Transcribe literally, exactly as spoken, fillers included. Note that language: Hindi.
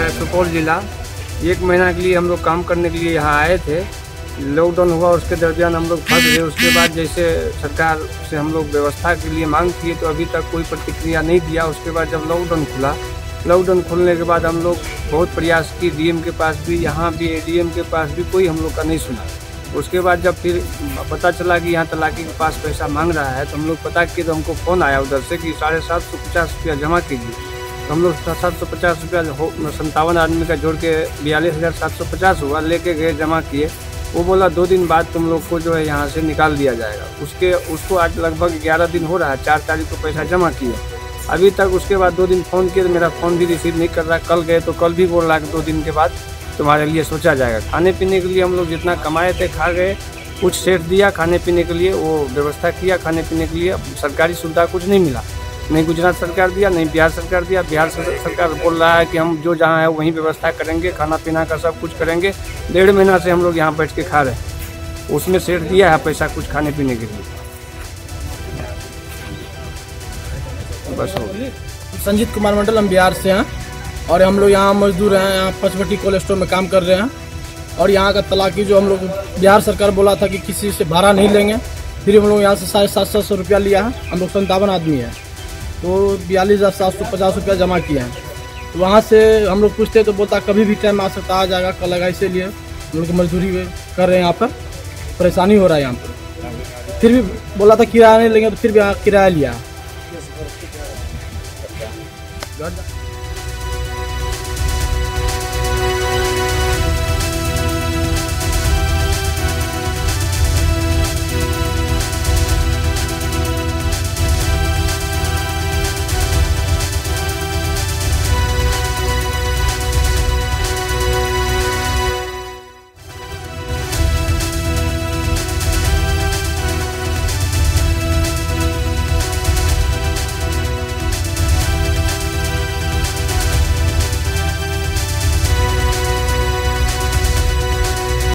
है सुपौल जिला। एक महीना के लिए हम लोग काम करने के लिए यहाँ आए थे। लॉकडाउन हुआ, उसके दरमियान हम लोग फंस गए। उसके बाद जैसे सरकार से हम लोग व्यवस्था के लिए मांग किए तो अभी तक कोई प्रतिक्रिया नहीं दिया। उसके बाद जब लॉकडाउन खुला, लॉकडाउन खुलने के बाद हम लोग बहुत प्रयास किए, डीएम के पास भी, यहाँ भी एडीएम के पास भी, कोई हम लोग का नहीं सुना। उसके बाद जब फिर पता चला कि यहाँ तलाकी के पास पैसा मांग रहा है तो हम लोग पता किए तो हमको फ़ोन आया उधर से कि साढ़े सात सौ पचास रुपया जमा कीजिए। तो हम लोग सात सौ पचास रुपया संतावन आदमी का जोड़ के बयालीस हज़ार सात सौ पचास हुआ, लेके गए, जमा किए। वो बोला दो दिन बाद तुम लोग को जो है यहाँ से निकाल दिया जाएगा। उसके उसको आज लगभग ग्यारह दिन हो रहा है, चार तारीख को पैसा जमा किए, अभी तक उसके बाद दो दिन फ़ोन किए तो मेरा फ़ोन भी रिसीव नहीं कर रहा। कल गए तो कल भी बोल रहा है कि दो दिन के बाद तुम्हारे लिए सोचा जाएगा। खाने पीने के लिए हम लोग जितना कमाए थे खा गए, कुछ सेठ दिया खाने पीने के लिए, वो व्यवस्था किया खाने पीने के लिए। सरकारी सुविधा कुछ नहीं मिला, नहीं गुजरात सरकार दिया, नहीं बिहार सरकार दिया। बिहार सरकार बोल रहा है कि हम जो जहाँ है वहीं व्यवस्था करेंगे, खाना पीना का सब कुछ करेंगे। डेढ़ महीना से हम लोग यहाँ बैठ के खा रहे हैं, उसमें सेठ दिया है पैसा कुछ खाने पीने के लिए, बस हो गया। संजीत कुमार मंडल, हम बिहार से हैं और हम लोग यहाँ मजदूर हैं, यहाँ पंचवटी कोल्ड स्टोर में काम कर रहे हैं। और यहाँ का तलाकी जो हम लोग बिहार सरकार बोला था कि किसी से भाड़ा नहीं लेंगे, फिर हम लोग यहाँ से साढ़े सात सौ रुपया लिया है। हम लोग संतावन आदमी हैं तो बयालीस हज़ार सात सौ पचास रुपया जमा किए हैं। तो वहाँ से हम लोग पूछते तो बोलता कभी भी टाइम आ सकता, आ जाएगा, कल आएगा। इसीलिए हम लोग मजदूरी कर रहे हैं, यहाँ पर परेशानी हो रहा है यहाँ पर। फिर भी बोला था किराया नहीं लेंगे, तो फिर भी यहाँ किराया लिया।